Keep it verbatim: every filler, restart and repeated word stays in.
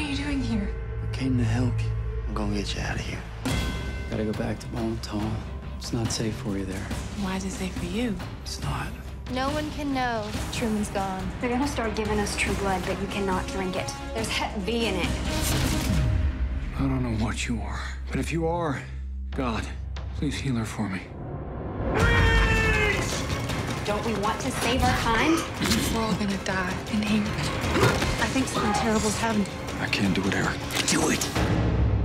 are you doing here? I came to help you. I'm gonna get you out of here. Gotta go back to Bonneton. It's not safe for you there. Why is it safe for you? It's not. No one can know Truman's gone. They're gonna start giving us True Blood, but you cannot drink it. There's Hep B in it. I don't know what you are, but if you are, God, please heal her for me. Don't we want to save our kind? We're all gonna die in here. I think something terrible's happened. I can't do it, Eric. Do it.